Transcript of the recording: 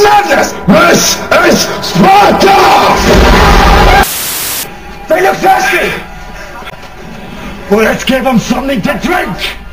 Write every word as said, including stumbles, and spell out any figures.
madness! This is Sparta! They look thirsty! Well, let's give them something to drink!